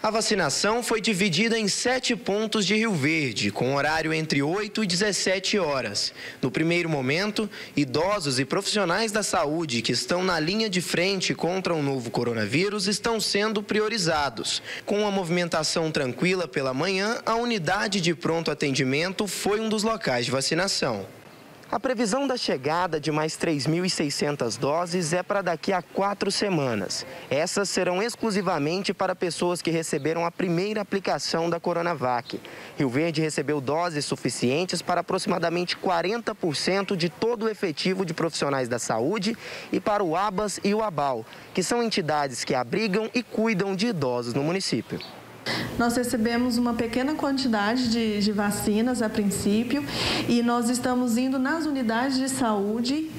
A vacinação foi dividida em 7 pontos de Rio Verde, com horário entre 8 e 17 horas. No primeiro momento, idosos e profissionais da saúde que estão na linha de frente contra o novo coronavírus estão sendo priorizados. Com a movimentação tranquila pela manhã, a unidade de pronto atendimento foi um dos locais de vacinação. A previsão da chegada de mais 3.600 doses é para daqui a 4 semanas. Essas serão exclusivamente para pessoas que receberam a primeira aplicação da Coronavac. Rio Verde recebeu doses suficientes para aproximadamente 40% de todo o efetivo de profissionais da saúde e para o ABAS e o ABAL, que são entidades que abrigam e cuidam de idosos no município. Nós recebemos uma pequena quantidade de vacinas a princípio e nós estamos indo nas unidades de saúde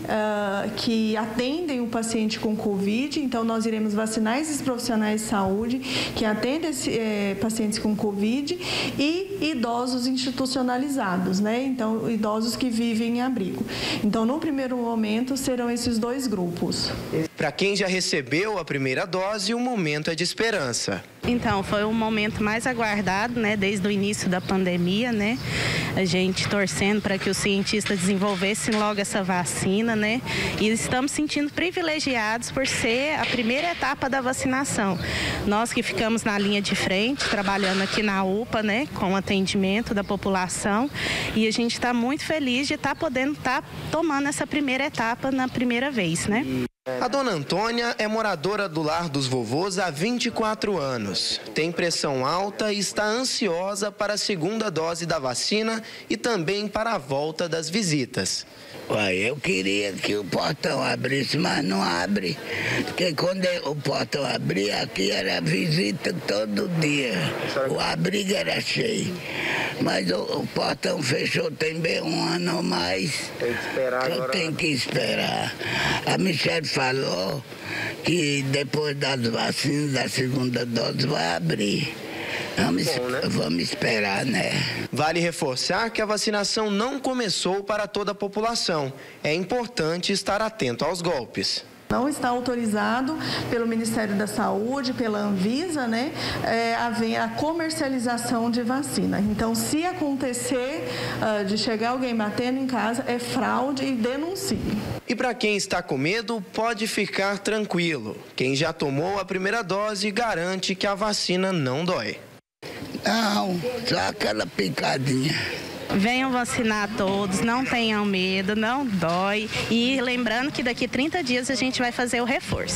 que atendem o paciente com Covid. Então, nós iremos vacinar esses profissionais de saúde que atendem pacientes com Covid e idosos institucionalizados, né? Então, idosos que vivem em abrigo. Então, no primeiro momento, serão esses 2 grupos. Para quem já recebeu a primeira dose, o momento é de esperança. Então, foi o momento mais aguardado, né, desde o início da pandemia, né? A gente torcendo para que os cientistas desenvolvessem logo essa vacina, né? E estamos sentindo privilegiados por ser a primeira etapa da vacinação. Nós que ficamos na linha de frente, trabalhando aqui na UPA, né, com o atendimento da população, e a gente está muito feliz de estar podendo estar tomando essa primeira etapa na primeira vez, né? A dona Antônia é moradora do Lar dos Vovôs há 24 anos. Tem pressão alta e está ansiosa para a segunda dose da vacina e também para a volta das visitas. Eu queria que o portão abrisse, mas não abre. Porque quando o portão abria, aqui era visita todo dia. O abrigo era cheio. Mas o portão fechou tem bem 1 ano ou mais. Tem que esperar agora. Eu tenho que esperar. A Michelle falou que depois das vacinas, da segunda dose, vai abrir. Vamos esperar, né? Vale reforçar que a vacinação não começou para toda a população. É importante estar atento aos golpes. Não está autorizado pelo Ministério da Saúde, pela Anvisa, né, a comercialização de vacina. Então, se acontecer de chegar alguém batendo em casa, é fraude e denuncie. E para quem está com medo, pode ficar tranquilo. Quem já tomou a primeira dose garante que a vacina não dói. Não, só aquela picadinha. Venham vacinar todos, não tenham medo, não dói. E lembrando que daqui 30 dias a gente vai fazer o reforço.